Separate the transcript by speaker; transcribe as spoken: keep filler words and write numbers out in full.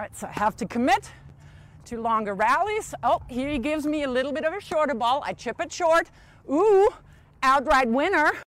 Speaker 1: right, so I have to commit to longer rallies. Oh, here he gives me a little bit of a shorter ball. I chip it short. Ooh, outright winner.